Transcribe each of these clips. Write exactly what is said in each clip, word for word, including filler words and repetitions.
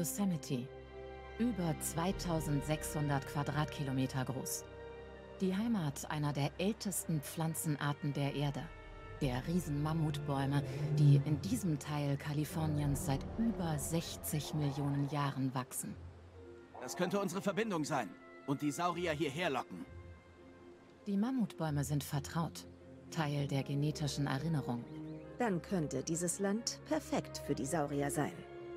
Yosemite. Über zweitausendsechshundert Quadratkilometer groß. Die Heimat einer der ältesten Pflanzenarten der Erde. Der Riesenmammutbäume, die in diesem Teil Kaliforniens seit über sechzig Millionen Jahren wachsen. Das könnte unsere Verbindung sein und die Saurier hierher locken. Die Mammutbäume sind vertraut, Teil der genetischen Erinnerung. Dann könnte dieses Land perfekt für die Saurier sein.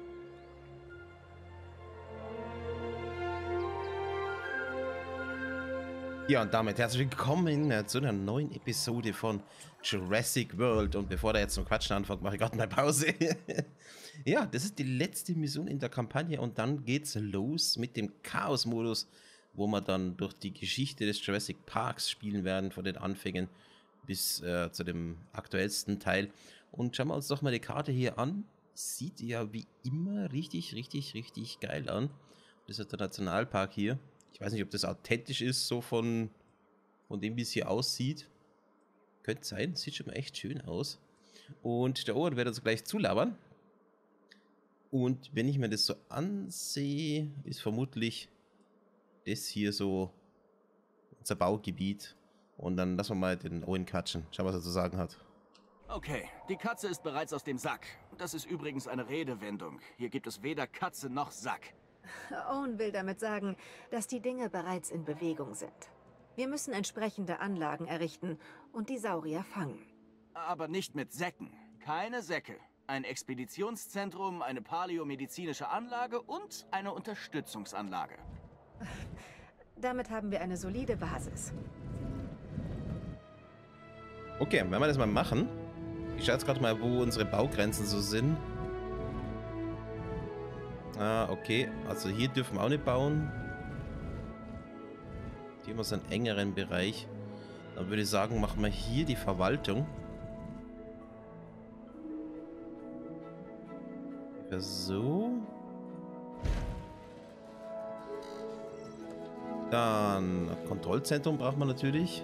Ja, und damit herzlich willkommen äh, zu einer neuen Episode von Jurassic World. Und bevor der jetzt zum Quatschen anfängt, mache ich gerade mal Pause. Ja, das ist die letzte Mission in der Kampagne und dann geht's los mit dem Chaos-Modus, wo wir dann durch die Geschichte des Jurassic Parks spielen werden, von den Anfängen bis äh, zu dem aktuellsten Teil. Und schauen wir uns doch mal die Karte hier an. Sieht ja wie immer richtig, richtig, richtig geil an. Das ist der Nationalpark hier. Ich weiß nicht, ob das authentisch ist, so von, von dem, wie es hier aussieht. Könnte sein, sieht schon mal echt schön aus. Und der Ohren wird uns gleich zulabern. Und wenn ich mir das so ansehe, ist vermutlich das hier so unser Baugebiet. Und dann lassen wir mal den Owen quatschen. Schauen, was er zu sagen hat. Okay, die Katze ist bereits aus dem Sack. Das ist übrigens eine Redewendung. Hier gibt es weder Katze noch Sack. Owen will damit sagen, dass die Dinge bereits in Bewegung sind. Wir müssen entsprechende Anlagen errichten und die Saurier fangen. Aber nicht mit Säcken. Keine Säcke. Ein Expeditionszentrum, eine paläomedizinische Anlage und eine Unterstützungsanlage. Damit haben wir eine solide Basis. Okay, wenn wir das mal machen. Ich schaue jetzt gerade mal, wo unsere Baugrenzen so sind. Ah, okay. Also hier dürfen wir auch nicht bauen. Hier haben wir so einen engeren Bereich. Dann würde ich sagen, machen wir hier die Verwaltung. So. Dann Kontrollzentrum braucht man natürlich.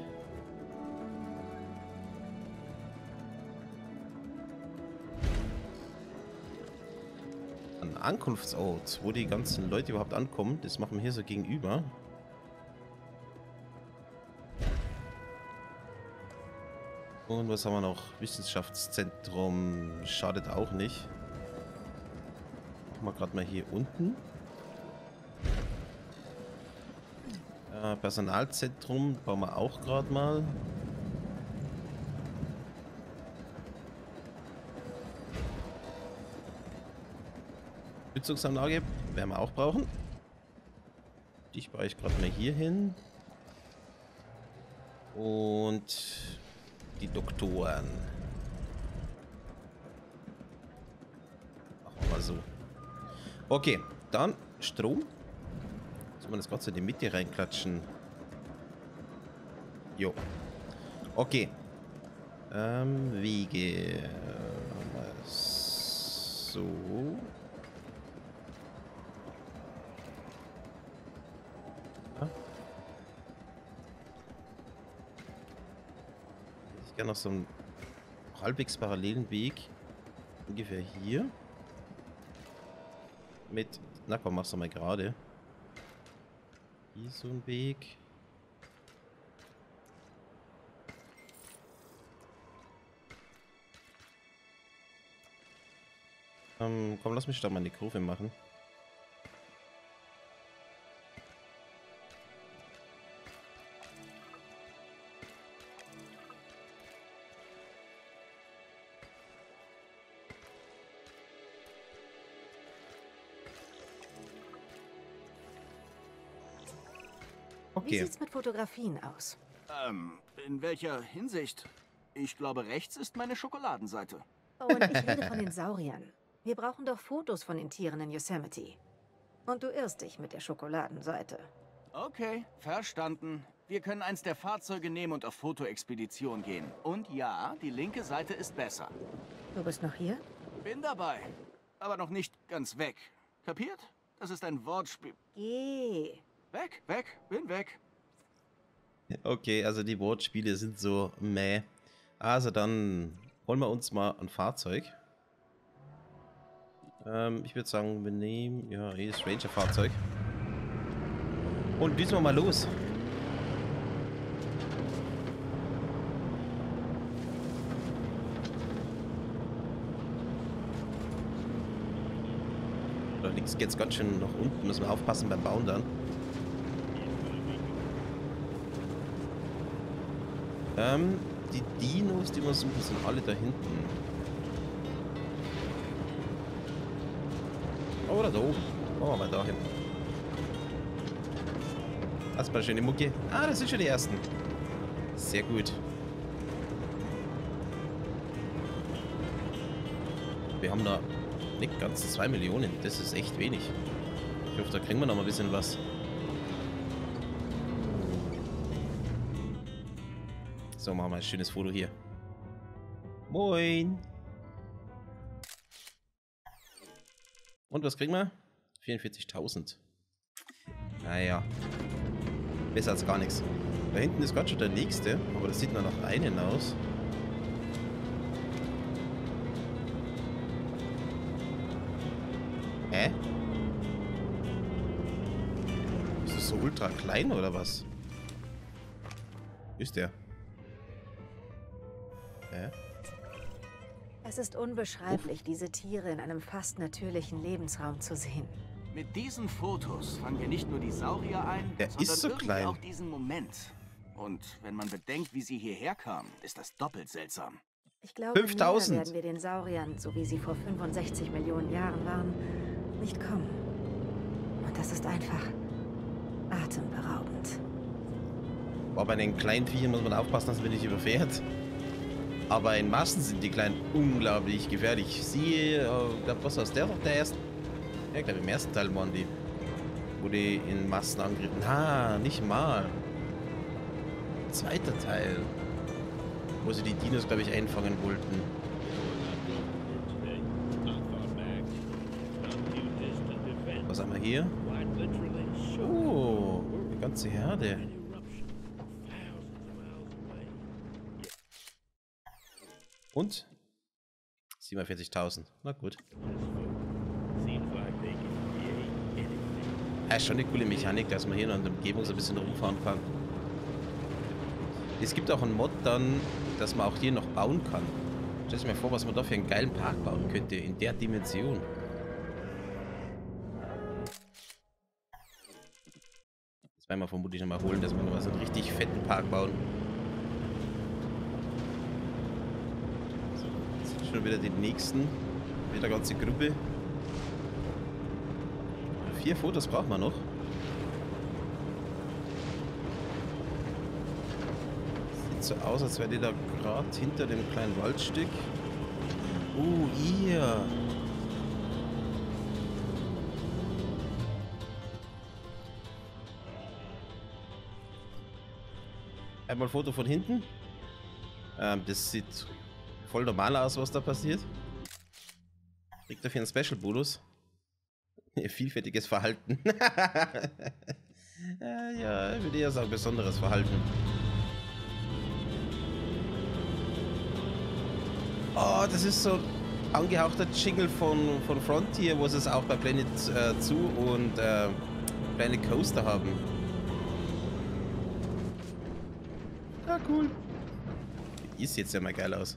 Ein Ankunftsort, wo die ganzen Leute überhaupt ankommen, das machen wir hier so gegenüber. Und was haben wir noch? Wissenschaftszentrum schadet auch nicht. Machen wir gerade mal hier unten. Äh, Personalzentrum bauen wir auch gerade mal. Stützungsanlage werden wir auch brauchen. Die baue ich gerade mal hier hin. Und die Doktoren. Machen wir mal so. Okay, dann Strom. Soll man das Ganze in die Mitte reinklatschen? Jo. Okay. Ähm, Wege. So. Ja. Ich gerne noch so einen halbwegs parallelen Weg. Ungefähr hier. Mit. Na komm, mach's doch mal gerade. Hier so ein Weg. Ähm, komm, lass mich da mal eine Kurve machen. Okay. Wie sieht's mit Fotografien aus? Ähm, in welcher Hinsicht? Ich glaube, rechts ist meine Schokoladenseite. Oh, und ich rede von den Sauriern. Wir brauchen doch Fotos von den Tieren in Yosemite. Und du irrst dich mit der Schokoladenseite. Okay, verstanden. Wir können eins der Fahrzeuge nehmen und auf Fotoexpedition gehen. Und ja, die linke Seite ist besser. Du bist noch hier? Bin dabei, aber noch nicht ganz weg. Kapiert? Das ist ein Wortspiel. Geh. Weg, weg, bin weg. Okay, also die Wortspiele sind so meh. Also dann holen wir uns mal ein Fahrzeug. Ähm, ich würde sagen, wir nehmen ja eh das Ranger-Fahrzeug. Und düsen wir mal los. Da links geht es ganz schön nach unten. Müssen wir aufpassen beim Bauen dann. Ähm, die Dinos, die wir suchen, sind alle da hinten. Oder da oben. Machen wir mal da hin. Erstmal schöne Mucke. Ah, das sind schon die ersten. Sehr gut. Wir haben da nicht ganz zwei Millionen. Das ist echt wenig. Ich hoffe, da kriegen wir noch mal ein bisschen was. So, machen wir mal ein schönes Foto hier. Moin! Und was kriegen wir? vierundvierzigtausend. Naja. Besser als gar nichts. Da hinten ist gerade schon der nächste, aber das sieht nur nach einen aus. Hä? Ist das so ultra klein oder was? Ist der? Hä? Es ist unbeschreiblich, Uff. diese Tiere in einem fast natürlichen Lebensraum zu sehen. Mit diesen Fotos fangen wir nicht nur die Saurier ein, der sondern ist so irgendwie klein. auch diesen Moment. Und wenn man bedenkt, wie sie hierher kamen, ist das doppelt seltsam. Ich glaube, fünftausend werden wir den Sauriern, so wie sie vor fünfundsechzig Millionen Jahren waren, nicht kommen. Und das ist einfach atemberaubend. Aber bei den kleinen Viechern muss man aufpassen, dass man nicht überfährt. Aber in Massen sind die Kleinen unglaublich gefährlich. Siehe, ich glaube, was aus der doch der erste. Ja, ich glaube, im ersten Teil waren die. Wo die in Massen angriffen. Na, nicht mal. Zweiter Teil. Wo sie die Dinos, glaube ich, einfangen wollten. Was haben wir hier? Oh, eine ganze Herde. Und? siebenundvierzigtausend. Na gut. Ja, ist schon eine coole Mechanik, dass man hier noch in der Umgebung so ein bisschen rumfahren kann. Es gibt auch einen Mod dann, dass man auch hier noch bauen kann. Stell dir mal vor, was man da für einen geilen Park bauen könnte, in der Dimension. Das werden wir vermutlich noch mal holen, dass wir noch mal so einen richtig fetten Park bauen. Schon wieder die nächsten. Wieder eine ganze Gruppe. Vier Fotos braucht man noch. Sieht so aus, als wäre die da gerade hinter dem kleinen Waldstück. Oh, ihr. Einmal Foto von hinten. Ähm, das sieht voll normal aus, was da passiert. Kriegt dafür einen Special-Bonus. Vielfältiges Verhalten. äh, ja, ich würde eher sagen, besonderes Verhalten. Oh, das ist so angehauchter Jingle von, von Frontier, wo sie es auch bei Planet äh, Zoo und äh, Planet Coaster haben. Ja, cool. Die sieht jetzt ja mal geil aus.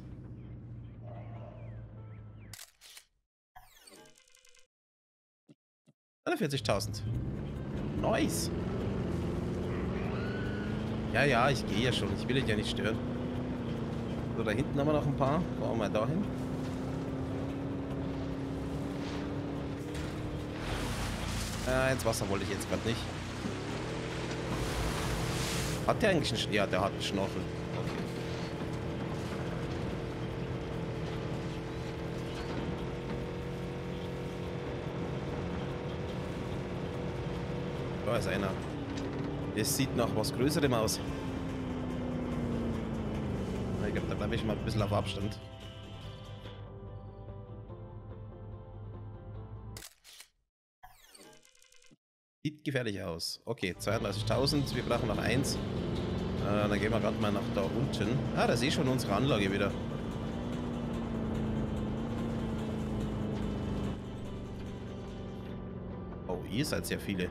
vierzigtausend. Nice. Ja, ja, ich gehe ja schon. Ich will dich ja nicht stören. So, da hinten haben wir noch ein paar. Fahren wir mal dahin. Äh, ins Wasser wollte ich jetzt gerade nicht. Hat der eigentlich einen Sch Ja, der hat einen Schnorchel. Okay. Da ist einer. Das sieht nach was Größerem aus. Ich glaube, da bleibe ich mal ein bisschen auf Abstand. Sieht gefährlich aus. Okay, zweiunddreißigtausend. Wir brauchen noch eins. Äh, dann gehen wir gerade mal nach da unten. Ah, da sehe ich schon unsere Anlage wieder. ihr seid sehr viele.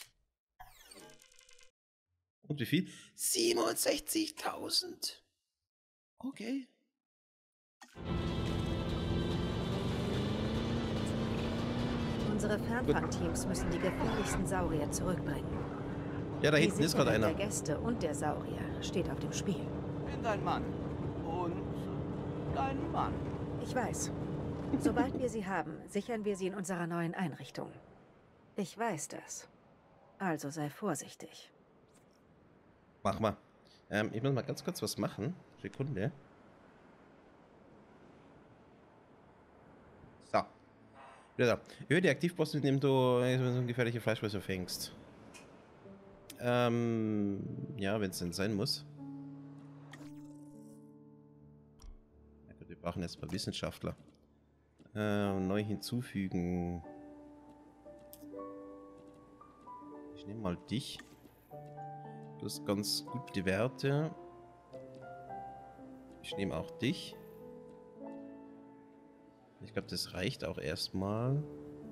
Und wie viel? siebenundsechzigtausend. Okay. Unsere Fernfangteams müssen die gefährlichsten Saurier zurückbringen. Ja, da Die hinten ist gerade Sicherheit einer. der Gäste und der Saurier steht auf dem Spiel. Bin dein Mann. Und dein Mann. Ich weiß. Sobald wir sie haben, sichern wir sie in unserer neuen Einrichtung. Ich weiß das. Also sei vorsichtig. Mach mal. Ähm, ich muss mal ganz kurz was machen. Sekunde. So. Wieder da. Erhöhe die Aktivposten, indem du so gefährliche Fleischfresser fängst. Ähm, ja, wenn es denn sein muss. Ja, gut, wir brauchen jetzt mal Wissenschaftler. Ähm, neu hinzufügen. Ich nehme mal dich. Du hast ganz gute Werte. Ich nehme auch dich. Ich glaube, das reicht auch erstmal.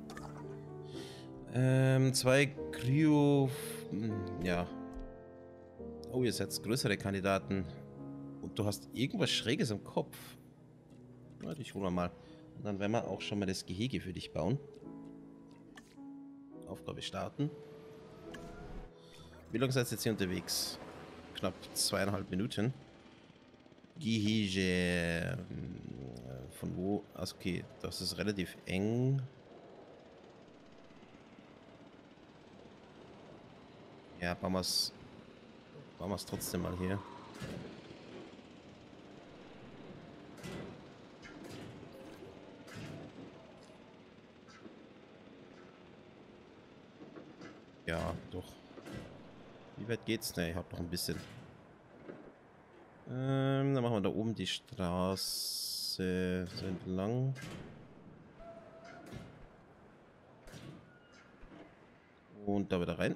Ähm, zwei Kryo... Ja. Oh, ihr seid größere Kandidaten. Und du hast irgendwas Schräges im Kopf. Na, dich holen wir mal. Und dann werden wir auch schon mal das Gehege für dich bauen. Aufgabe starten. Wie lange seid ihr jetzt hier unterwegs? Knapp zweieinhalb Minuten. Gehege. Von wo? Also okay, das ist relativ eng. Ja, bauen wir es. Bauen wir es trotzdem mal hier. Ja, doch. Wie weit geht's? Ne, ich hab noch ein bisschen. Ähm, dann machen wir da oben die Straße so entlang. Und da wieder rein.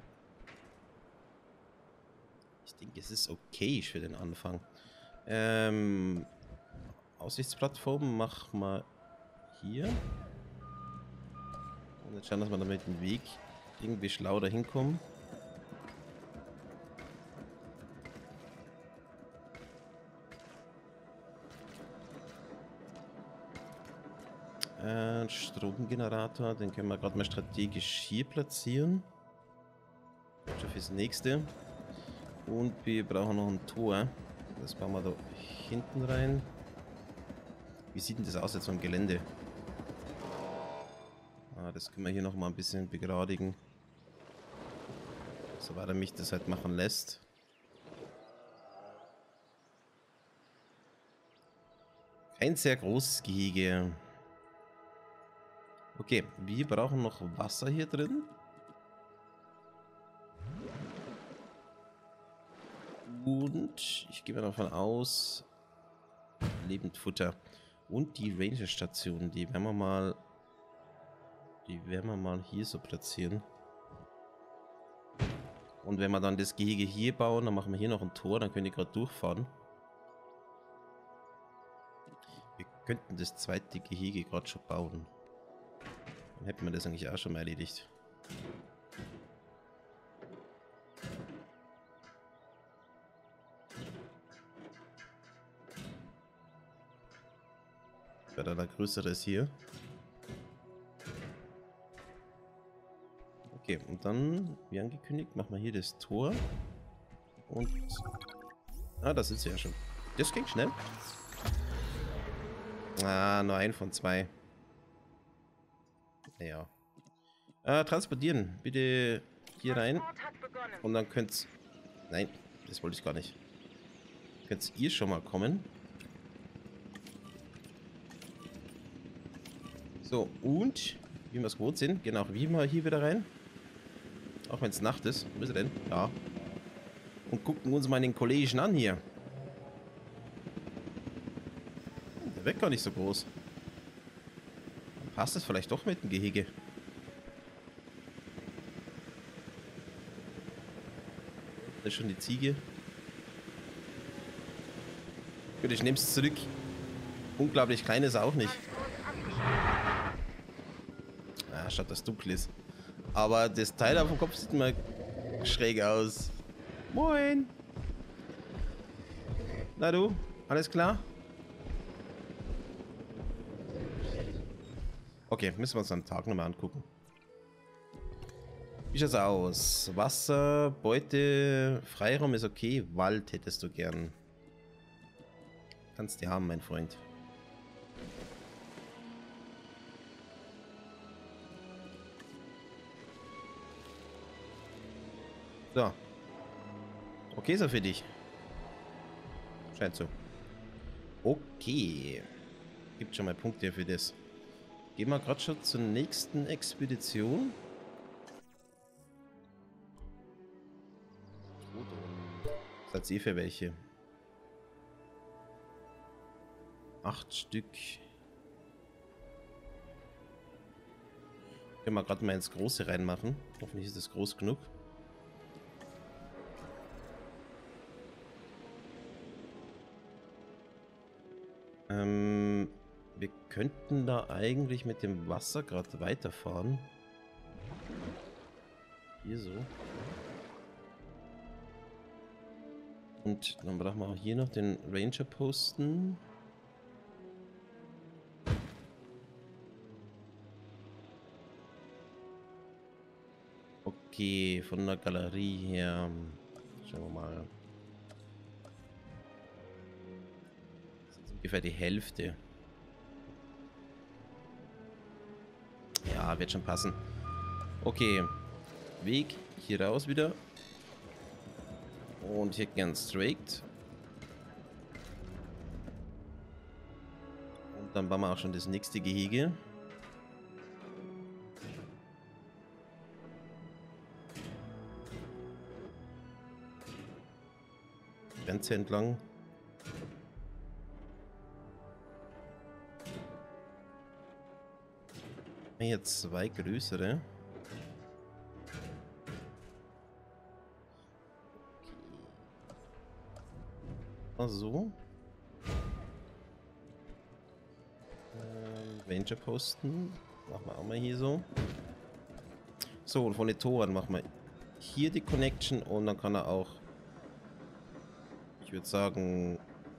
Ich denke, es ist okay für den Anfang. Ähm, Aussichtsplattform machen wir hier. Und jetzt schauen, dass wir damit den Weg irgendwie schlau dahin kommen. Äh, Stromgenerator, den können wir gerade mal strategisch hier platzieren. Schon fürs nächste. Und wir brauchen noch ein Tor. Das bauen wir da hinten rein. Wie sieht denn das aus jetzt vom Gelände? Ah, das können wir hier noch mal ein bisschen begradigen. Soweit er mich das halt machen lässt. Kein sehr großes Gehege. Okay, wir brauchen noch Wasser hier drin. Und ich gehe mal davon aus, Lebendfutter. Und die Ranger-Station, die werden wir mal, die werden wir mal hier so platzieren. Und wenn wir dann das Gehege hier bauen, dann machen wir hier noch ein Tor, dann können die gerade durchfahren. Wir könnten das zweite Gehege gerade schon bauen. Dann hätten wir das eigentlich auch schon mal erledigt. Wäre dann ein größeres hier. Okay, und dann, wie angekündigt, machen wir hier das Tor. Und... Ah, da sind sie ja schon. Das ging schnell. Ah, nur ein von zwei. Naja. Äh, transportieren. Bitte hier rein. Und dann könnt's... Nein, das wollte ich gar nicht. Könnt ihr schon mal kommen. So, und... Wie wir es gewohnt sind, gehen auch wie immer hier wieder rein. Auch wenn es Nacht ist. Wo ist er denn? Ja. Und gucken uns mal den Kollegen an hier. Der wird gar nicht so groß. Dann passt es vielleicht doch mit dem Gehege. Da ist schon die Ziege. Gut, ich nehme es zurück. Unglaublich klein ist er auch nicht. Ah, statt das dunkel ist. Aber das Teil auf dem Kopf sieht mal schräg aus. Moin! Na du, alles klar? Okay, müssen wir uns am Tag nochmal angucken. Wie schaut's aus? Wasser, Beute, Freiraum ist okay. Wald hättest du gern. Kannst du haben, mein Freund. So. Okay, so für dich. Scheint so. Okay. Gibt schon mal Punkte für das. Gehen wir gerade schon zur nächsten Expedition. Seid ihr für welche? Acht Stück. Können wir gerade mal ins Große reinmachen. Hoffentlich ist das groß genug. Ähm, wir könnten da eigentlich mit dem Wasser gerade weiterfahren. Hier so. Und dann brauchen wir auch hier noch den Ranger posten. Okay, von der Galerie her. Schauen wir mal. Das ist ungefähr die Hälfte. Ja, wird schon passen. Okay. Weg hier raus wieder. Und hier ganz straight. Und dann bauen wir auch schon das nächste Gehege. Grenze entlang. Hier zwei größere. So. Ähm, Ranger posten. Machen wir auch mal hier so. So, und von den Toren machen wir hier die Connection und dann kann er auch, ich würde sagen,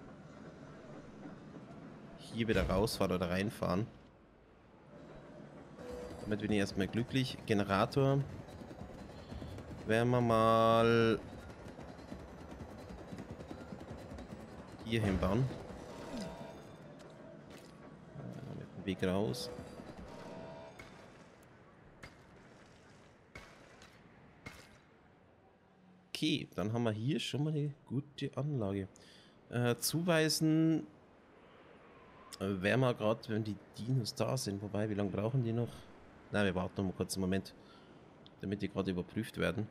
hier wieder rausfahren oder reinfahren. Damit bin ich erstmal glücklich. Generator. Werden wir mal hier hinbauen. Äh, mit dem Weg raus. Okay, dann haben wir hier schon mal eine gute Anlage. Äh, zuweisen äh, werden wir gerade, wenn die Dinos da sind. Wobei, wie lange brauchen die noch? Na, wir warten noch mal kurz einen Moment, damit die gerade überprüft werden.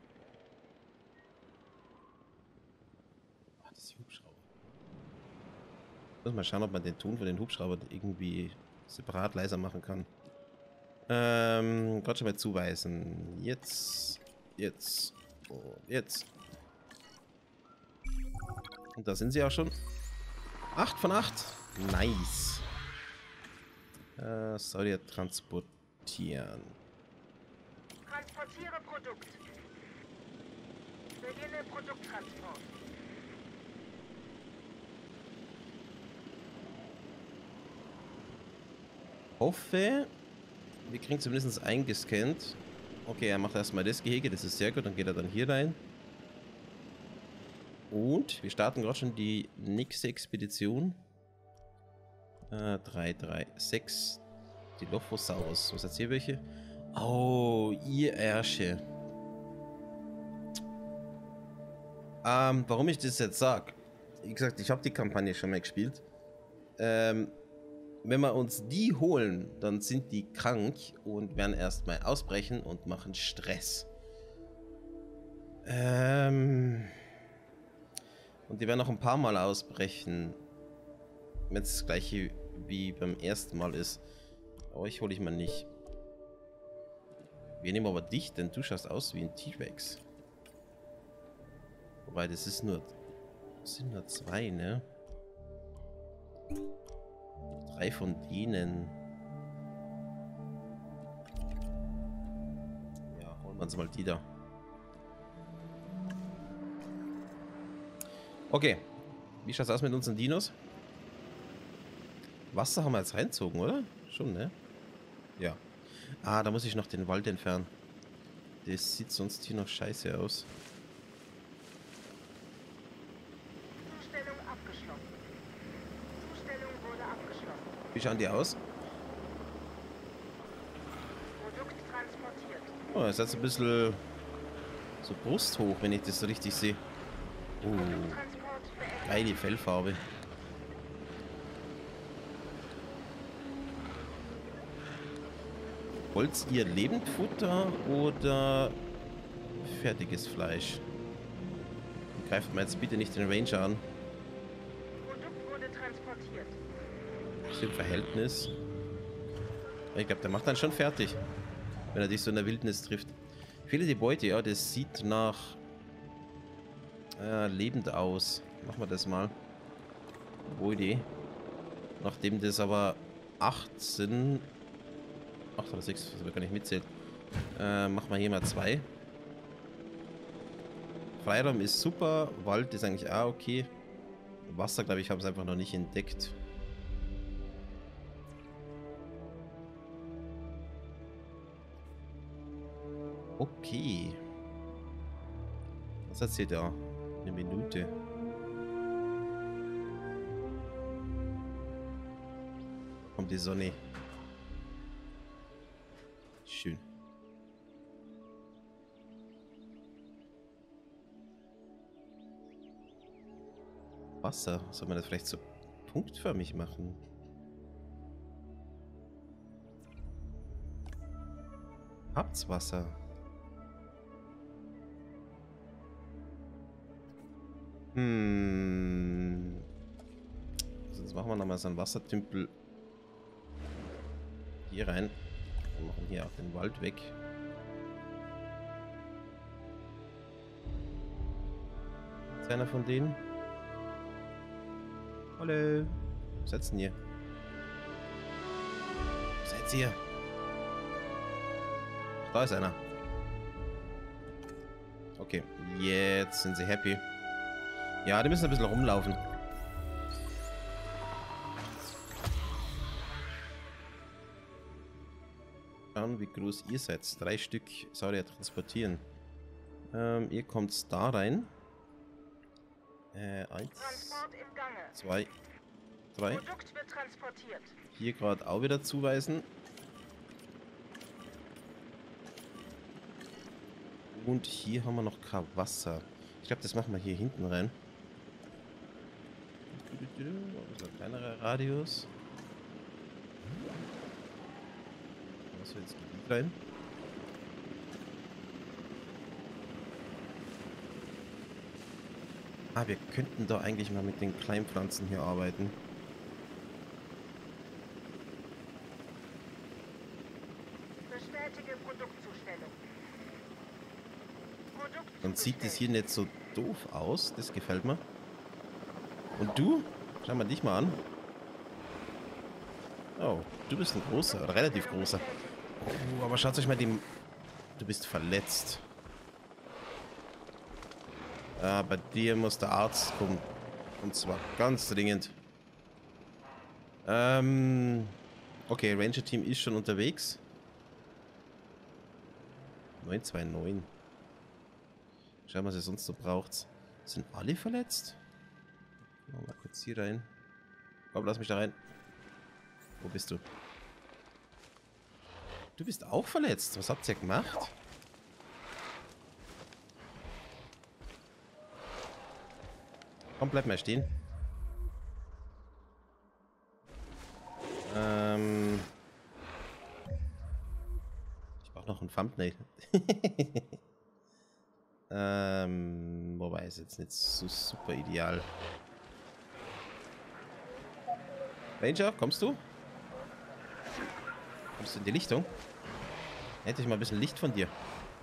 Ach, das ist Hubschrauber. Muss mal schauen, ob man den Ton von den Hubschraubern irgendwie separat leiser machen kann. Ähm, gerade schon mal zuweisen. Jetzt, jetzt, und jetzt. Und da sind sie auch schon. acht von acht. Nice. Äh, soll ja transportieren. Transportiere Produkt. Beginne Produkttransport. Hoffe, wir kriegen zumindest eingescannt. Okay, er macht erstmal das Gehege, das ist sehr gut, dann geht er dann hier rein. Und wir starten gerade schon die nächste Expedition. Äh, drei, drei, sechs. Die Lophosaurus. Was hat hier welche? Oh, ihr Ärsche. Ähm, warum ich das jetzt sage? Wie gesagt, ich habe die Kampagne schon mal gespielt. Ähm, wenn wir uns die holen, dann sind die krank und werden erstmal ausbrechen und machen Stress. Ähm, und die werden noch ein paar Mal ausbrechen, wenn es das gleiche wie beim ersten Mal ist. Aber ich hole ich mal nicht. Wir nehmen aber dich, denn du schaust aus wie ein T-Rex. Wobei, das ist nur... Das sind nur zwei, ne? Drei von denen. Machen Sie mal die da. Okay. Wie schaut's aus mit unseren Dinos? Wasser haben wir jetzt reinzogen, oder? Schon, ne? Ja. Ah, da muss ich noch den Wald entfernen. Das sieht sonst hier noch scheiße aus. Zustellung abgeschlossen. Zustellung wurde abgeschlossen. Wie schauen die aus? Produkt transportiert. Oh, es hat so ein bisschen so brusthoch, wenn ich das so richtig sehe. Oh, Transport beendet. geile Fellfarbe. Wollt ihr Lebendfutter oder fertiges Fleisch? Greift mal jetzt bitte nicht den Ranger an. Produkt wurde transportiert. Das ist im Verhältnis. Ich glaube, der macht dann schon fertig, wenn er dich so in der Wildnis trifft. Viele die Beute, ja, das sieht nach äh, lebend aus. Machen wir das mal. Wo Idee. Nachdem das aber acht sind. acht oder sechs, das wir gar nicht mitzählen. Äh, machen wir hier mal zwei. Freiraum ist super. Wald ist eigentlich auch okay. Wasser, glaube ich, haben es einfach noch nicht entdeckt. Okay. Was erzählt er? Eine Minute. Kommt die Sonne. Schön. Wasser. Soll man das vielleicht so punktförmig machen? Habt's Wasser. Hm. Sonst machen wir nochmal so einen Wassertümpel hier rein. Wir machen hier auch den Wald weg. Ist einer von denen? Hallo. Wo seid ihr? Wo seid ihr? Ach, da ist einer. Okay, jetzt sind sie happy. Ja, die müssen ein bisschen rumlaufen. Schauen, wie groß ihr seid. Drei Stück Saurier transportieren. Ähm, ihr kommt da rein. Äh, eins, Transport im Gange. zwei, drei. Produkt wird transportiert. Hier gerade auch wieder zuweisen. Und hier haben wir noch kein Wasser. Ich glaube, das machen wir hier hinten rein. Also ein kleinerer Radius. Was wir jetzt Gebiet rein? Ah, wir könnten da eigentlich mal mit den Kleinpflanzen hier arbeiten. Bestätige Produktzustellung. Produkt Dann sieht es hier nicht so doof aus. Das gefällt mir. Und du? Schau mal dich mal an. Oh, du bist ein großer, ein relativ großer. Oh, aber schaut euch mal den... Du bist verletzt. Ah, bei dir muss der Arzt kommen. Und zwar ganz dringend. Ähm... Okay, Ranger-Team ist schon unterwegs. neun zwei neun. Schauen, was ihr sonst so braucht. Sind alle verletzt? Mal kurz hier rein. Komm, lass mich da rein. Wo bist du? Du bist auch verletzt. Was habt ihr gemacht? Komm, bleib mal stehen. Ähm... Ich brauche noch ein Thumbnail. ähm... Wobei ist jetzt nicht so super ideal. Ranger, kommst du? Kommst du in die Lichtung? Hätte ich mal ein bisschen Licht von dir.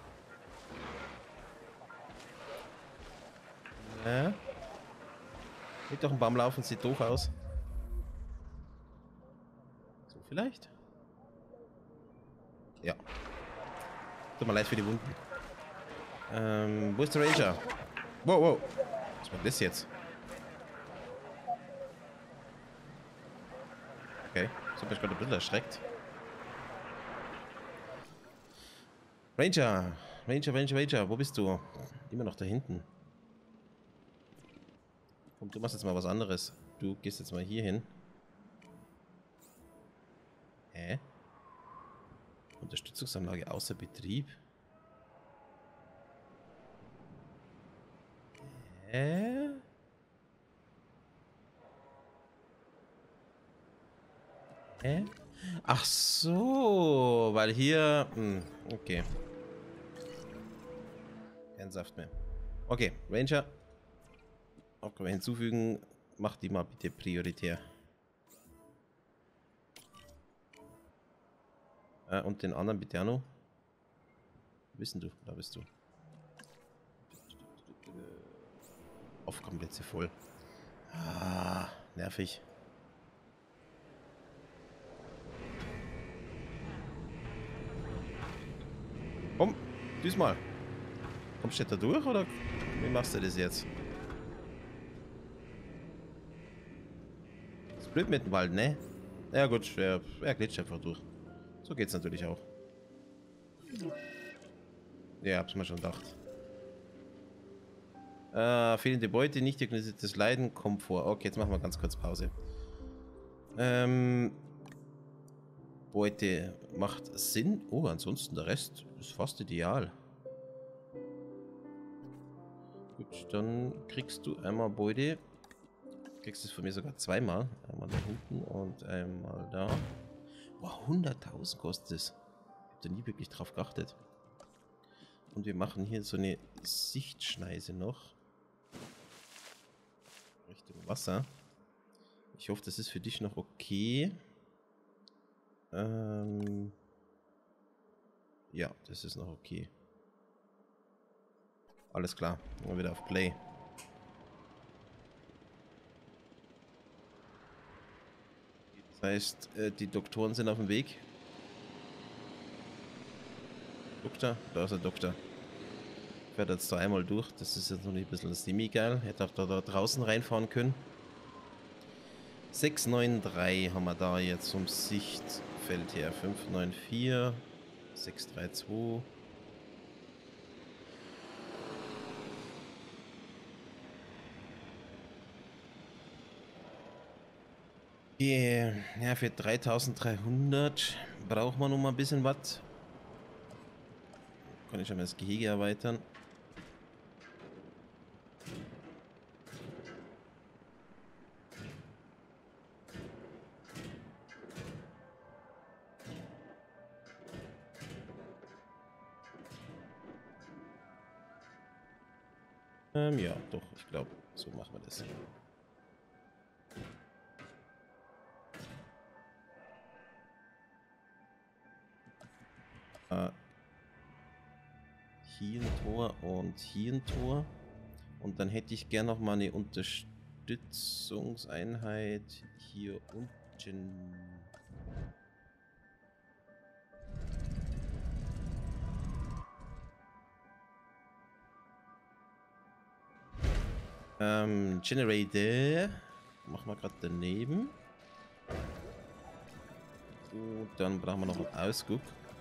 Ja. Mit doch ein Baum laufen, sieht doof aus. So vielleicht? Ja. Tut mir leid für die Wunden. Ähm, wo ist der Ranger? Wow, wow. Was war das jetzt? Okay, das hat mich gerade ein bisschen erschreckt. Ranger, Ranger, Ranger, Ranger, wo bist du? Immer noch da hinten. Komm, du machst jetzt mal was anderes. Du gehst jetzt mal hier hin. Hä? Unterstützungsanlage außer Betrieb? Hä? Hä? Ach so, weil hier... Hm, okay. Kein Saft mehr. Okay, Ranger. Aufgabe hinzufügen. Mach die mal bitte prioritär. Äh, und den anderen bitte auch noch. Wo bist denn du? Da bist du. Aufgabenplätze voll. Ah, nervig. Komm, diesmal. Kommst du da durch oder wie machst du das jetzt? Das ist blöd mit dem Wald, ne? Ja gut, er, er glitscht einfach durch. So geht's natürlich auch. Ja, hab's mir schon gedacht. Äh, fehlende Beute, nicht diagnostisiertes Leiden, kommt vor. Okay, jetzt machen wir ganz kurz Pause. Ähm, Beute macht Sinn. Oh, ansonsten der Rest ist fast ideal. Gut, dann kriegst du einmal Beute. Kriegst es von mir sogar zweimal. Einmal da hinten und einmal da. Boah, hunderttausend kostet es. Ich hab da nie wirklich drauf geachtet. Und wir machen hier so eine Sichtschneise noch. Richtung Wasser. Ich hoffe, das ist für dich noch okay. Ähm ja, das ist noch okay. Alles klar. Mal wieder auf Play. Das heißt, die Doktoren sind auf dem Weg. Doktor? Da ist der Doktor. Fährt jetzt da einmal durch. Das ist jetzt noch ein bisschen semi-geil. Hätte auch da, da draußen reinfahren können. sechs neun drei haben wir da jetzt vom Sichtfeld her. fünf neun vier, sechs drei zwei. Yeah. Ja, für dreitausenddreihundert braucht man noch mal ein bisschen was. Kann ich schon mal das Gehege erweitern. Ähm, ja, doch, ich glaube, so machen wir das. Äh, hier ein Tor und hier ein Tor. Und dann hätte ich gerne noch mal eine Unterstützungseinheit hier unten. Ähm, Generator. Machen wir gerade daneben. Und dann brauchen wir noch einen Ausguck.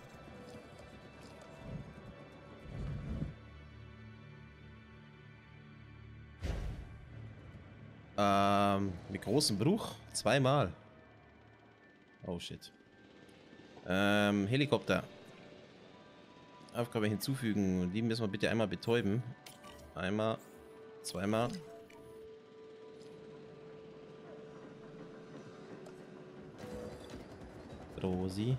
Ähm, mit großem Bruch. Zweimal. Oh shit. Ähm, Helikopter. Aufgabe hinzufügen. Die müssen wir bitte einmal betäuben. Einmal. Zweimal. Rosi.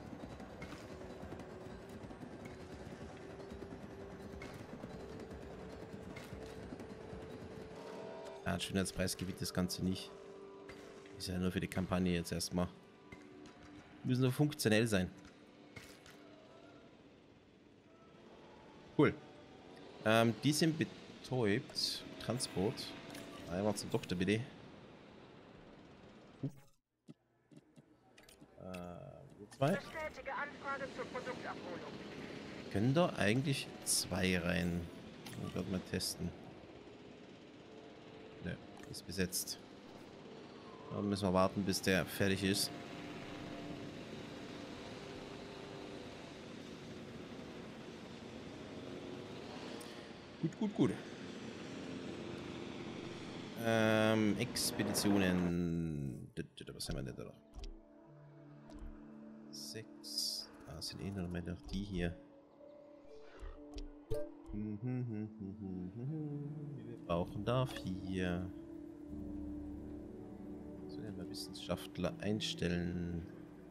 Ja, Schönheitspreisgebiet das Ganze nicht. Ist ja nur für die Kampagne jetzt erstmal. Müssen nur funktionell sein. Cool. Ähm, die sind betäubt. Transport. Einmal zum Doktor bitte. Uh. Äh, zwei. Bestätige Anfrage zur Produktabholung. können da eigentlich zwei rein. Ich werde mal testen. Ne, ist besetzt. Da müssen wir warten, bis der fertig ist. Gut, gut, gut. Ähm, Expeditionen. Was haben wir denn da noch? Sechs. Ah, sind eh noch mehr noch die hier. Wir brauchen da vier. So, ja, mal Wissenschaftler einstellen.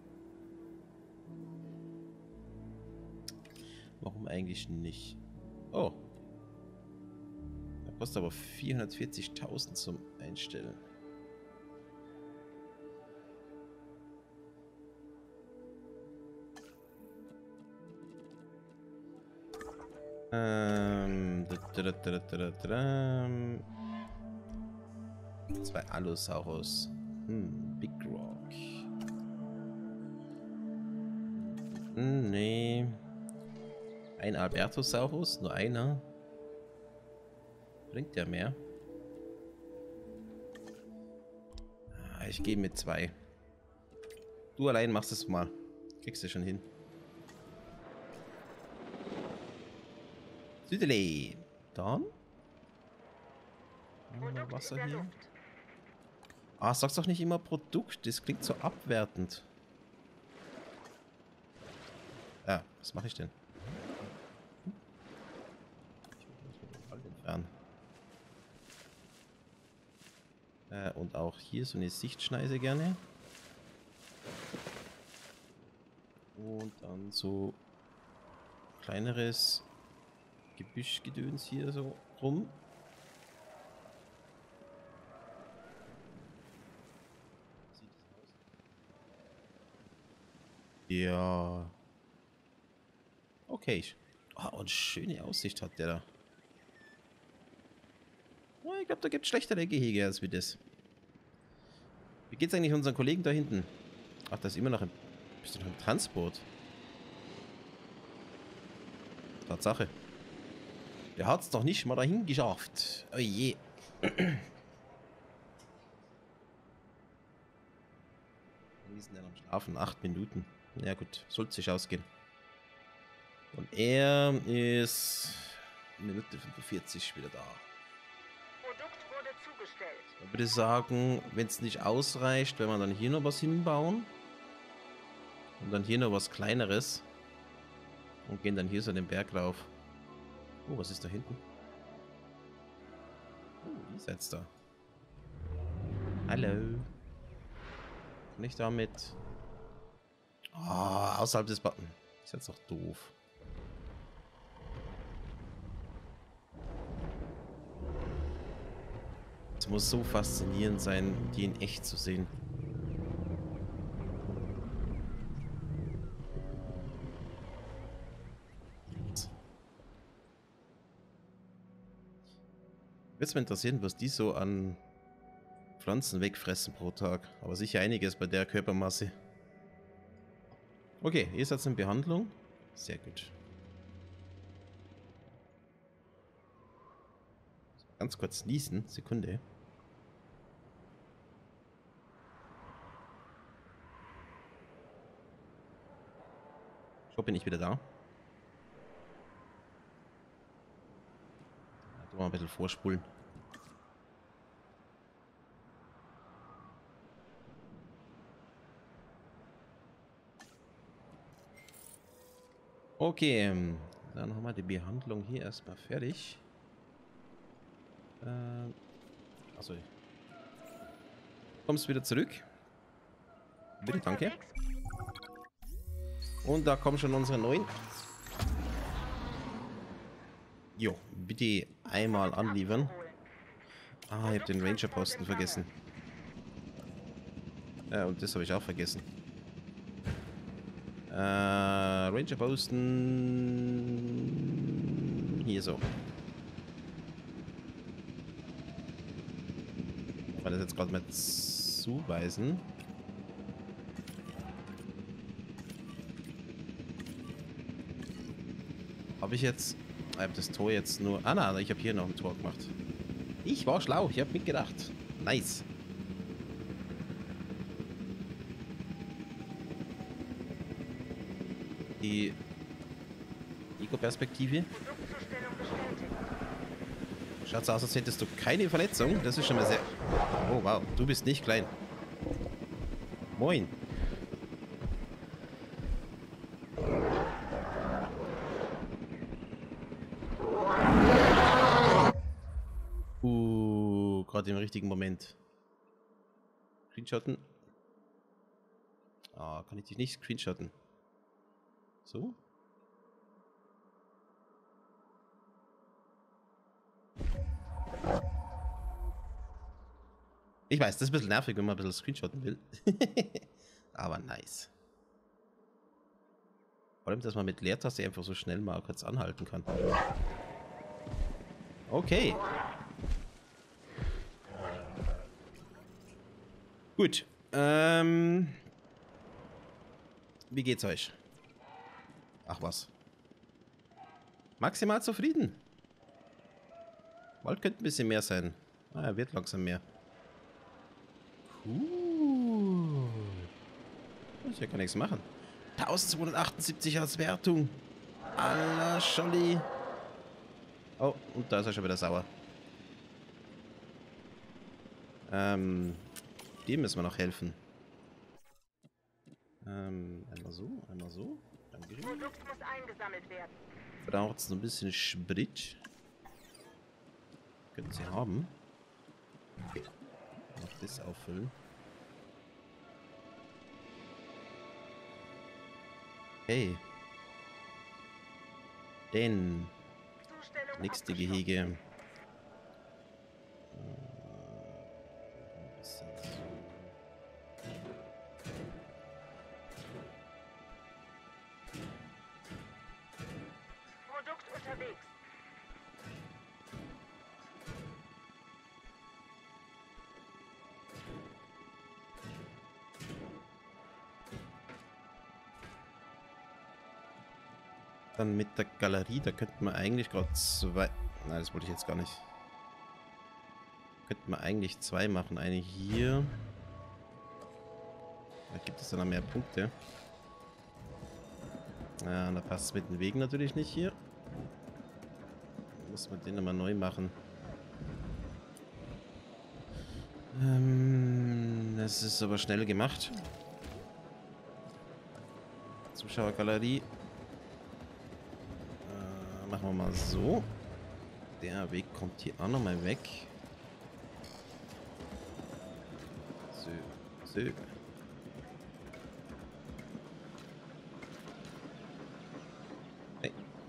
Warum eigentlich nicht? Oh. Da kostet aber vierhundertvierzigtausend zum Einstellen. Ähm, da, da, da, da, da, zwei Allosaurus. Hm, Big Rock. Hm, nee. Ein Albertosaurus, nur einer. Bringt der mehr? Ah, ich gehe mit zwei. Du allein machst es mal. Kriegst du schon hin. Südele. Dann? Produkt Wasser in der hier. Luft. Ah, sag's doch nicht immer Produkt. Das klingt so abwertend. Ja, was mache ich denn? Ich muss den Ball entfernen. Äh, und auch hier so eine Sichtschneise gerne. Und dann so kleineres Gebüschgedöns hier so rum. Sieht das aus? Ja. Okay. Oh, und schöne Aussicht hat der da. Oh, ich glaube, da gibt es schlechtere Gehege als wie das. Wie geht's eigentlich unseren Kollegen da hinten? Ach, das ist immer noch im, bist du noch im Transport? Tatsache. Der hat's doch nicht mal dahin geschafft. Oh je. Wie ist denn der am Schlafen? Acht Minuten. Ja gut, sollte sich ausgehen. Und er ist Minute fünfundvierzig wieder da. Produkt wurde zugestellt. Ich würde sagen, wenn es nicht ausreicht, wenn wir dann hier noch was hinbauen. Und dann hier noch was Kleineres. Und gehen dann hier so den Berg rauf. Oh, was ist da hinten? Oh, ihr seid's da. Hallo. Kann ich damit... Ah, oh, außerhalb des Button. Ist jetzt doch doof. Es muss so faszinierend sein, die in echt zu sehen. Würde es mich interessieren, was die so an Pflanzen wegfressen pro Tag. Aber sicher einiges bei der Körpermasse. Okay, ihr seid in Behandlung. Sehr gut. Ganz kurz niesen. Sekunde. Schon bin ich wieder da. Da mal ein bisschen vorspulen. Okay, dann haben wir die Behandlung hier erstmal fertig. Äh, achso. Kommst wieder zurück. Bitte, danke. Und da kommen schon unsere neuen. Jo, bitte einmal anliefern. Ah, ich habe den Ranger-Posten vergessen. Ja, und das habe ich auch vergessen. Äh, Ranger-Posten. Hier so. Weil das jetzt gerade mal zuweisen. habe ich jetzt... Ich habe das Tor jetzt nur... Ah, nein, ich habe hier noch ein Tor gemacht. Ich war schlau, ich habe mitgedacht. Nice. Die Ego-Perspektive. Schaut so aus, als hättest du keine Verletzung. Das ist schon mal sehr... Oh, wow. Du bist nicht klein. Moin. Uh, gerade im richtigen Moment. Screenshotten. Ah, kann ich dich nicht screenshotten? So? Ich weiß, das ist ein bisschen nervig, wenn man ein bisschen screenshotten will. Aber nice. Vor allem, dass man mit Leertaste einfach so schnell mal kurz anhalten kann. Okay. Gut. Ähm. Wie geht's euch? Ach was. Maximal zufrieden. Bald könnte ein bisschen mehr sein. Ah, er wird langsam mehr. Cool. Muss ja gar nichts machen. eintausendzweihundertachtundsiebzig als Wertung. Alla Scholli. Oh, und da ist er schon wieder sauer. Ähm, dem müssen wir noch helfen. Ähm, einmal so, einmal so. Danke. Produkt muss eingesammelt werden. Braucht es noch ein bisschen Sprit. Können Sie haben. Noch das auffüllen. Hey. Denn. Zustellung Nächste abgeschlossen. Gehege. Äh, ein bisschen so. Produkt unterwegs. Dann mit der Galerie, da könnten wir eigentlich gerade zwei... Nein, das wollte ich jetzt gar nicht. Könnten wir eigentlich zwei machen. Eine hier. Da gibt es dann noch mehr Punkte. Ja, da passt es mit den Wegen natürlich nicht hier. Da muss man den nochmal neu machen. Ähm, das ist aber schnell gemacht. Zuschauergalerie. Machen wir mal so. Der Weg kommt hier auch nochmal weg. So, so. Hey.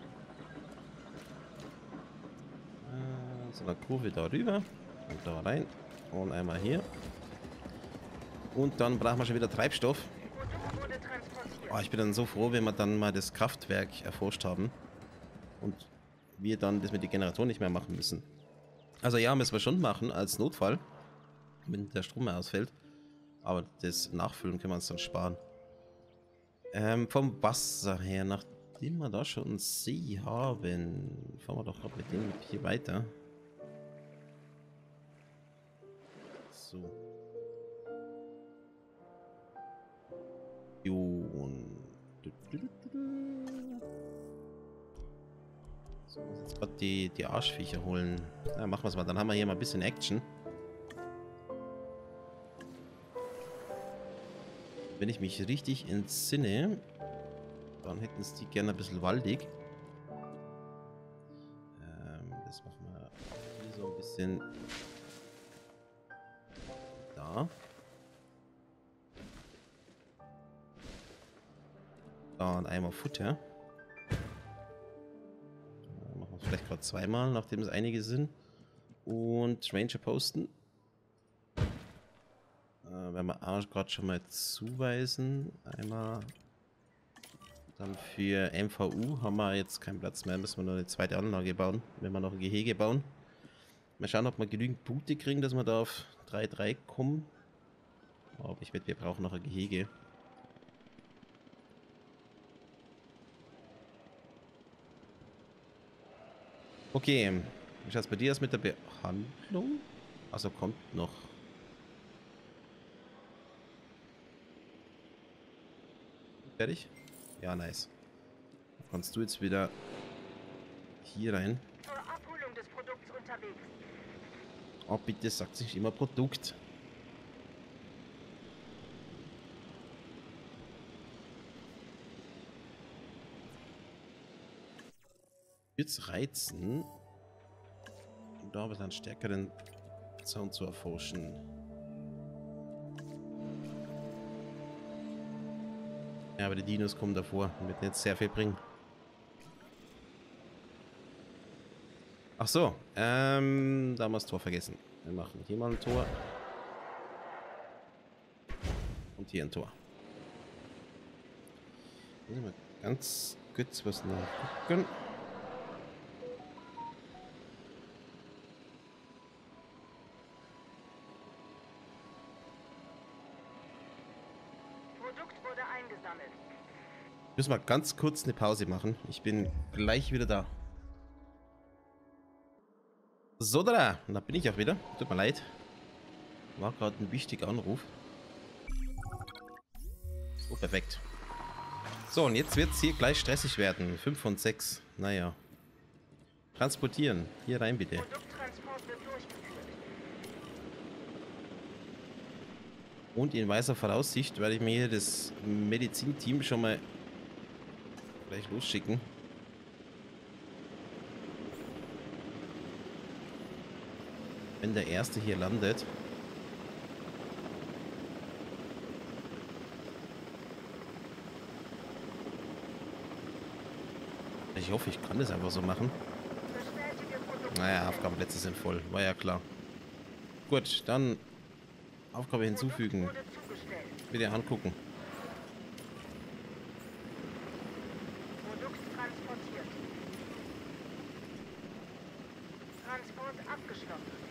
Äh, so eine Kurve da rüber. Und da rein. Und einmal hier. Und dann brauchen wir schon wieder Treibstoff. Produkt wurde transportiert. Oh, ich bin dann so froh, wenn wir dann mal das Kraftwerk erforscht haben. Und wir dann das mit den Generatoren nicht mehr machen müssen. Also ja, müssen wir schon machen als Notfall, wenn der Strom mehr ausfällt. Aber das Nachfüllen können wir uns dann sparen. Ähm, vom Wasser her, nachdem wir da schon einen See haben, fahren wir doch gerade mit dem hier weiter. So. Jo, und... So, muss jetzt gerade die, die Arschviecher holen. Ja, machen wir es mal. Dann haben wir hier mal ein bisschen Action. Wenn ich mich richtig entsinne, dann hätten es die gerne ein bisschen waldig. Ähm, das machen wir hier so ein bisschen da. Da und einmal Futter. Vielleicht gerade zweimal, nachdem es einige sind. Und Ranger posten. Äh, wenn wir auch gerade schon mal zuweisen. Einmal. Dann für M V U haben wir jetzt keinen Platz mehr. Müssen wir noch eine zweite Anlage bauen. Wenn wir noch ein Gehege bauen. Mal schauen, ob wir genügend Punkte kriegen, dass wir da auf drei drei kommen. Aber ich wette, wir brauchen noch ein Gehege. Okay. Wie schaut's bei dir aus mit der Behandlung? Also kommt noch. Fertig? Ja, nice. Dann kannst du jetzt wieder hier rein. Zur Abholung des Produkts unterwegs. Oh, bitte sagt sich immer Produkt. Jetzt reizen, um da ein bisschen einen stärkeren Sound zu erforschen. Ja, aber die Dinos kommen davor und wird nicht sehr viel bringen. Ach so, ähm, da haben wir das Tor vergessen. Wir machen hier mal ein Tor. Und hier ein Tor. Muss ich mal ganz kurz was nachgucken. Produkt wurde eingesammelt. Müssen wir ganz kurz eine Pause machen. Ich bin gleich wieder da. So, da, da bin ich auch wieder. Tut mir leid. War gerade ein wichtiger Anruf. Oh, perfekt. So, und jetzt wird es hier gleich stressig werden. fünf von sechs. Naja. Transportieren. Hier rein, bitte. Produkttransport wird durchgeführt. Und in weiser Voraussicht werde ich mir hier das Medizinteam schon mal gleich losschicken. Wenn der erste hier landet. Ich hoffe, ich kann das einfach so machen. Bestätige Produkt. Naja, Aufgabenplätze sind voll. War ja klar. Gut, dann Aufgabe hinzufügen. Wurde zugestellt. Bitte angucken. Produkt transportiert. Transport abgeschlossen.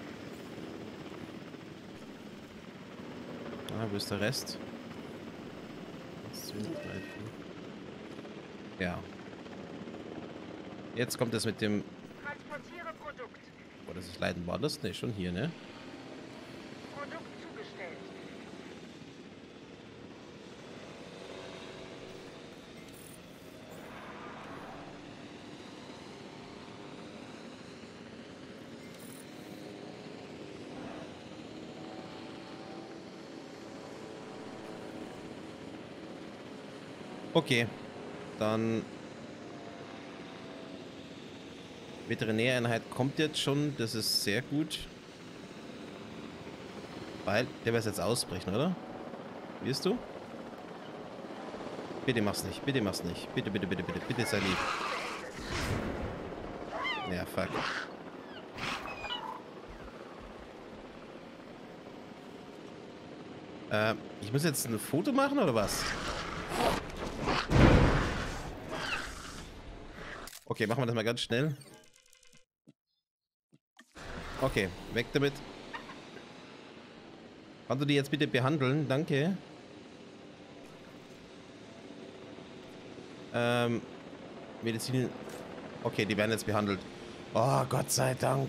Ah, wo ist der Rest? eins, zwei, drei, vier. Ja. Jetzt kommt das mit dem... Transportiere Produkt. Oh, das ist Leiden. War das? Ne, schon hier, ne? Produkt zugestellt. Okay. Dann... Veterinäreinheit kommt jetzt schon. Das ist sehr gut. Weil, der wird jetzt ausbrechen, oder? Wirst du? Bitte mach's nicht. Bitte mach's nicht. Bitte, bitte, bitte, bitte. Bitte sei lieb. Ja, fuck. Äh, ich muss jetzt ein Foto machen, oder was? Okay, machen wir das mal ganz schnell. Okay, weg damit. Kannst du die jetzt bitte behandeln? Danke. Ähm, Medizin. Okay, die werden jetzt behandelt. Oh, Gott sei Dank.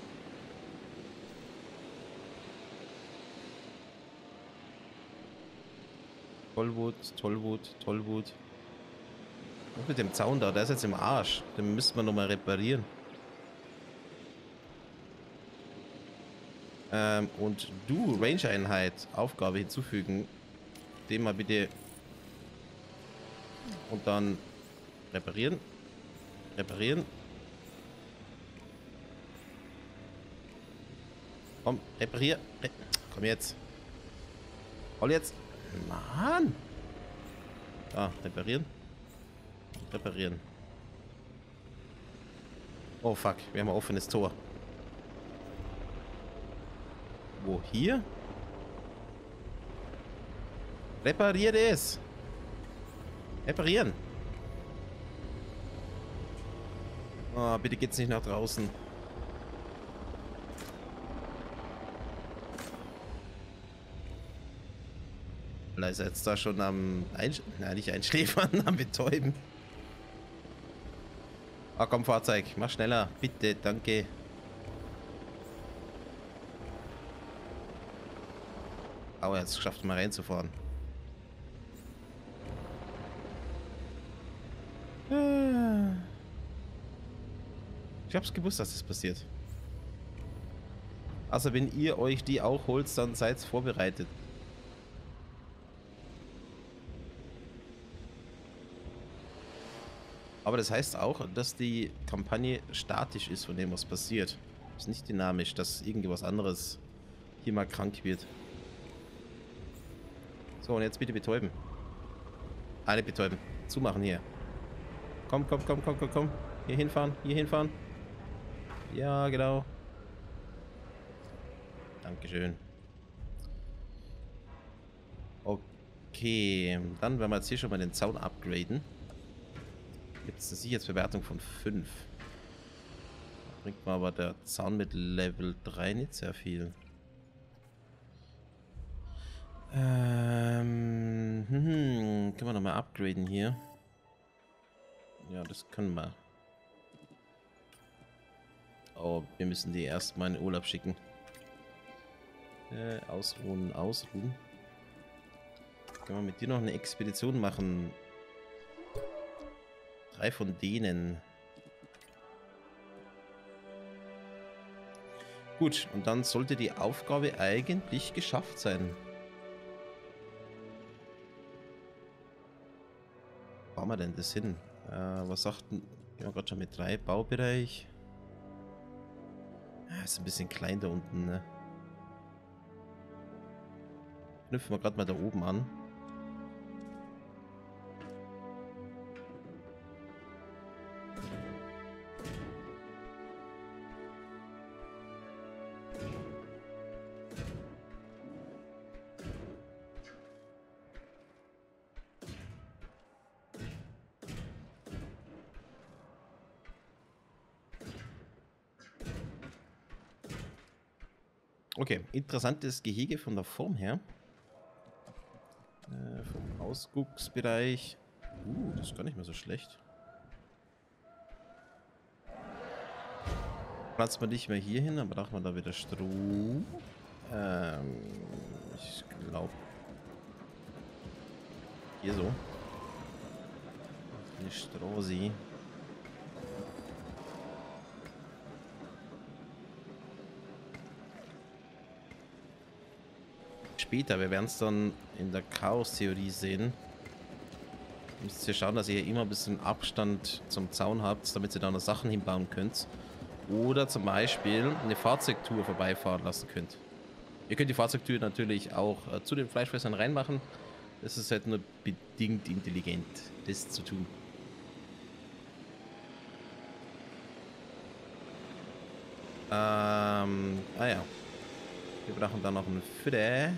Tollwut, Tollwut, Tollwut. Was mit dem Zaun da? Der ist jetzt im Arsch. Den müssen wir nochmal reparieren. Ähm, und du, Range-Einheit, Aufgabe hinzufügen. Den mal bitte. Und dann reparieren. Reparieren. Komm, reparier. Re Komm jetzt. Hol jetzt. Mann. Ah, reparieren. Reparieren. Oh fuck, wir haben ein offenes Tor. Wo? Hier? Repariert es. Reparieren. Oh, bitte geht's nicht nach draußen. Leiser jetzt da schon am Einsch Nein, nicht einschläfern, am Betäuben. Ah, komm, Fahrzeug. Mach schneller. Bitte, danke. Aber er hat es geschafft, mal reinzufahren. Ich hab's gewusst, dass das passiert. Also wenn ihr euch die auch holt, dann seid vorbereitet. Aber das heißt auch, dass die Kampagne statisch ist von dem, was passiert. Ist nicht dynamisch, dass irgendwas anderes hier mal krank wird. So, und jetzt bitte betäuben. Alle betäuben. Zumachen hier. Komm, komm, komm, komm, komm, komm. Hier hinfahren, hier hinfahren. Ja, genau. Dankeschön. Okay, dann werden wir jetzt hier schon mal den Zaun upgraden. Gibt es eine Sicherheitsbewertung von fünf. Bringt mir aber der Zaun mit Level drei nicht sehr viel. Ähm, hm, können wir nochmal upgraden hier? Ja, das können wir. Oh, wir müssen die erstmal in den Urlaub schicken. Äh, ausruhen, ausruhen. Können wir mit dir noch eine Expedition machen? Drei von denen. Gut, und dann sollte die Aufgabe eigentlich geschafft sein. Wo haben wir denn das hin? Äh, was sagten wir? Ja, gerade schon mit drei. Baubereich. Ja, ist ein bisschen klein da unten, ne? Knüpfen wir gerade mal da oben an. Okay, interessantes Gehege von der Form her. Äh, vom Ausgucksbereich. Uh, das ist gar nicht mehr so schlecht. Platzt man nicht mehr hier hin, dann braucht man da wieder Strom. Ähm, ich glaube. Hier so. Eine Strosi. Später, wir werden es dann in der Chaos-Theorie sehen. Ihr müsst ihr schauen, dass ihr immer ein bisschen Abstand zum Zaun habt, damit ihr da noch Sachen hinbauen könnt. Oder zum Beispiel eine Fahrzeugtour vorbeifahren lassen könnt. Ihr könnt die Fahrzeugtour natürlich auch äh, zu den Fleischfressern reinmachen. Es ist halt nur bedingt intelligent, das zu tun. Ähm, ah ja. Wir brauchen dann noch einen Fütter.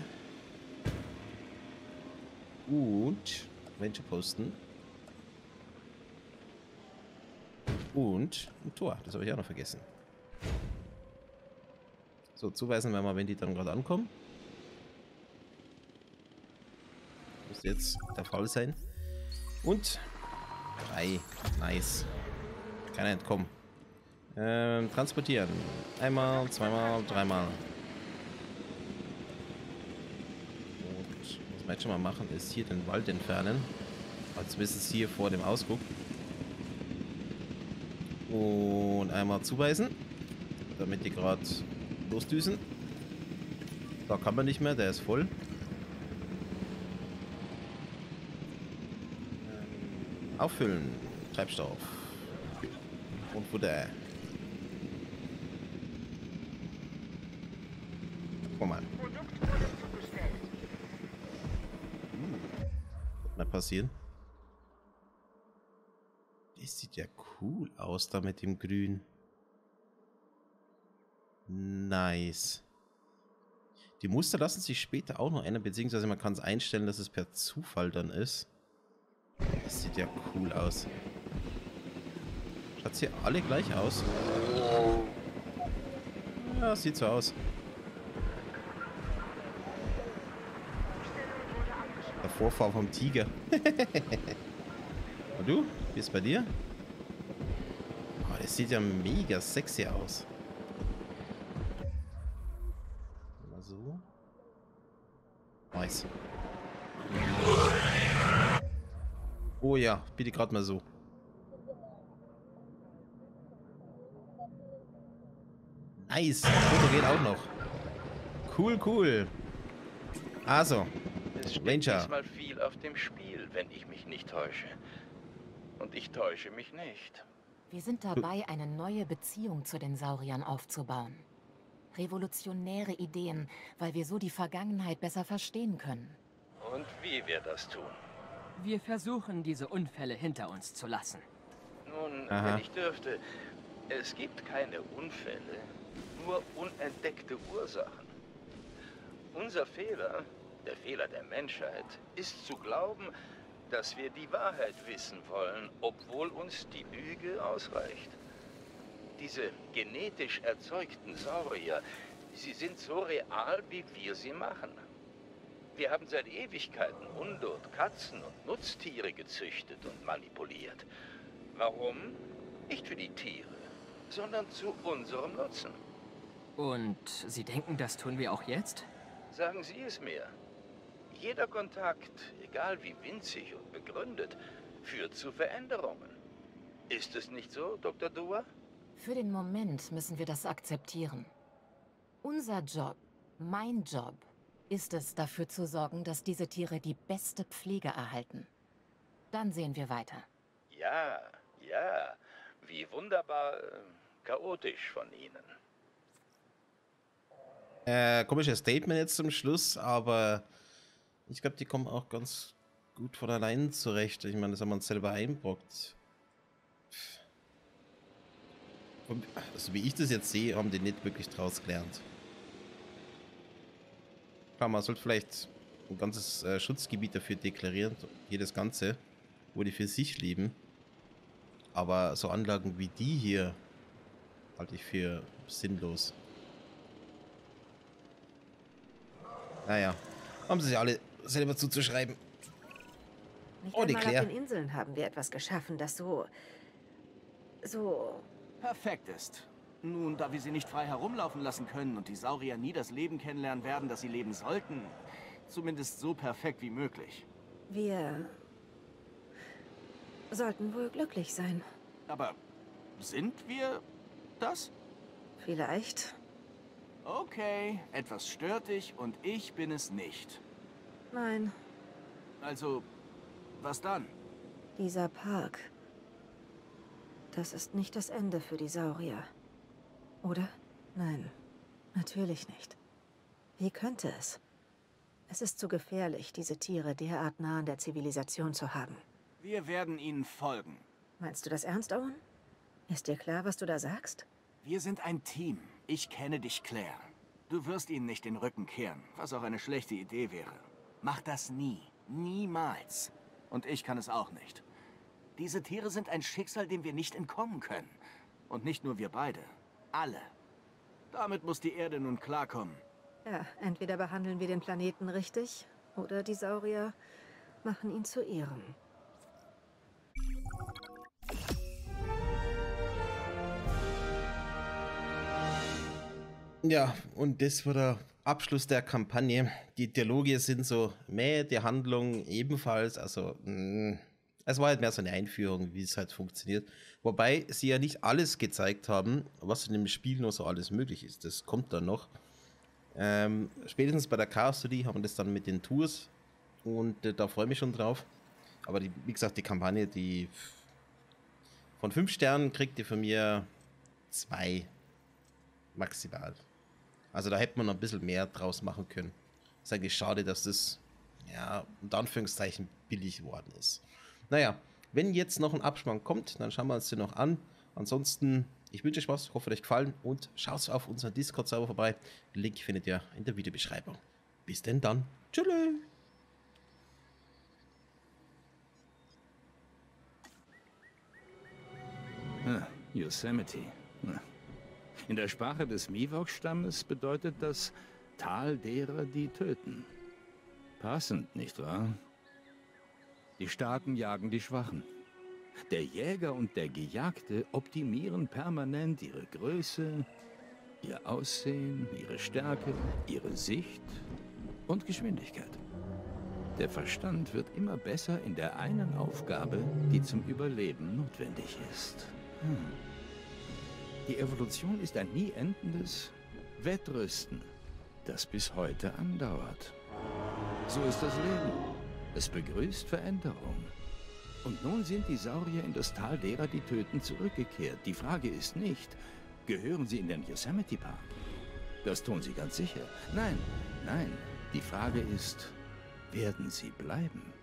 Und Venture-Posten. Und ein Tor. Das habe ich auch noch vergessen. So, zuweisen wir mal, wenn die dann gerade ankommen. Muss jetzt der Fall sein. Und drei. Nice. Keiner entkommen. Ähm, transportieren. Einmal, zweimal, dreimal. Was wir jetzt schon mal machen, ist hier den Wald entfernen. Also wissen Sie hier vor dem Ausguck. Und einmal zuweisen, damit die gerade losdüsen. Da kann man nicht mehr, der ist voll. Ähm, auffüllen, Treibstoff und Futter. Komm mal. Mal passieren. Das sieht ja cool aus da mit dem Grün. Nice. Die Muster lassen sich später auch noch ändern, beziehungsweise man kann es einstellen, dass es per Zufall dann ist. Das sieht ja cool aus. Schaut hier alle gleich aus? Ja, sieht so aus. Der Vorfahr vom Tiger. Und du? Wie ist bei dir? Es sieht ja mega sexy aus. Mal so. Nice. Oh ja, bitte gerade mal so. Nice. Foto geht auch noch. Cool, cool. Also, Es steht Ranger. diesmal viel auf dem Spiel, wenn ich mich nicht täusche. Und ich täusche mich nicht. Wir sind dabei, eine neue Beziehung zu den Sauriern aufzubauen. Revolutionäre Ideen, weil wir so die Vergangenheit besser verstehen können. Und wie wir das tun. Wir versuchen, diese Unfälle hinter uns zu lassen. Nun, Aha. wenn ich dürfte, es gibt keine Unfälle, nur unentdeckte Ursachen. Unser Fehler, der Fehler der Menschheit, ist zu glauben, dass wir die Wahrheit wissen wollen, obwohl uns die Lüge ausreicht. Diese genetisch erzeugten Saurier, sie sind so real, wie wir sie machen. Wir haben seit Ewigkeiten Untot Katzen und Nutztiere gezüchtet und manipuliert. Warum? Nicht für die Tiere, sondern zu unserem Nutzen. Und Sie denken, das tun wir auch jetzt? Sagen Sie es mir. Jeder Kontakt, egal wie winzig und begründet, führt zu Veränderungen. Ist es nicht so, Doktor Dua? Für den Moment müssen wir das akzeptieren. Unser Job, mein Job, ist es, dafür zu sorgen, dass diese Tiere die beste Pflege erhalten. Dann sehen wir weiter. Ja, ja. Wie wunderbar äh, chaotisch von Ihnen. Äh, komisches Statement jetzt zum Schluss, aber ich glaube, die kommen auch ganz gut von allein zurecht. Ich meine, das haben wir uns selber einbrockt. Also wie ich das jetzt sehe, haben die nicht wirklich draus gelernt. Klar, man sollte vielleicht ein ganzes äh, Schutzgebiet dafür deklarieren, jedes Ganze, wo die für sich leben. Aber so Anlagen wie die hier halte ich für sinnlos. Naja, haben sie sich alle selber zuzuschreiben. Nicht Oh, die einmal Claire. auf den Inseln haben wir etwas geschaffen, das so... so... Perfekt ist. Nun, da wir sie nicht frei herumlaufen lassen können und die Saurier nie das Leben kennenlernen werden, das sie leben sollten, zumindest so perfekt wie möglich. wir... sollten wohl glücklich sein. Aber sind wir das? Vielleicht. Okay, etwas stört dich und ich bin es nicht. Nein, Also, was dann? dieser Park. Das ist nicht das Ende für die Saurier. Oder? Nein, natürlich nicht. Wie könnte es? Es ist zu gefährlich, diese Tiere derart nah an der Zivilisation zu haben. Wir werden ihnen folgen. Meinst du das ernst, Owen? Ist dir klar, was du da sagst? Wir sind ein Team. Ich kenne dich, Claire. Du wirst ihnen nicht den Rücken kehren, was auch eine schlechte Idee wäre. Mach das nie. Niemals. Und ich kann es auch nicht. Diese Tiere sind ein Schicksal, dem wir nicht entkommen können. Und nicht nur wir beide. Alle. Damit muss die Erde nun klarkommen. Ja, entweder behandeln wir den Planeten richtig, oder die Saurier machen ihn zu Ehren. Ja, und das war der Abschluss der Kampagne. Die Dialoge sind so meh, die Handlung ebenfalls. Also, mh, es war halt mehr so eine Einführung, wie es halt funktioniert. Wobei sie ja nicht alles gezeigt haben, was in dem Spiel noch so alles möglich ist. Das kommt dann noch. Ähm, spätestens bei der Chaos City haben wir das dann mit den Tours. Und äh, da freue ich mich schon drauf. Aber die, wie gesagt, die Kampagne, die von fünf Sternen kriegt die von mir zwei maximal. Also da hätte man noch ein bisschen mehr draus machen können. Ist eigentlich schade, dass das, ja, unter Anführungszeichen billig geworden ist. Naja, wenn jetzt noch ein Abspann kommt, dann schauen wir uns den noch an. Ansonsten, ich wünsche euch Spaß, hoffe euch gefallen und schaut auf unseren Discord-Server vorbei. Den Link findet ihr in der Videobeschreibung. Bis denn dann. Tschüss. Ah, Yosemite. Ah. In der Sprache des Miwok-Stammes bedeutet das Tal derer, die töten. Passend, nicht wahr? Die Starken jagen die Schwachen. Der Jäger und der Gejagte optimieren permanent ihre Größe, ihr Aussehen, ihre Stärke, ihre Sicht und Geschwindigkeit. Der Verstand wird immer besser in der einen Aufgabe, die zum Überleben notwendig ist. Hm. Die Evolution ist ein nie endendes Wettrüsten, das bis heute andauert. So ist das Leben. Es begrüßt Veränderung. Und nun sind die Saurier in das Tal derer, die töten, zurückgekehrt. Die Frage ist nicht, gehören sie in den Yosemite Park? Das tun sie ganz sicher. Nein, nein, die Frage ist, werden sie bleiben?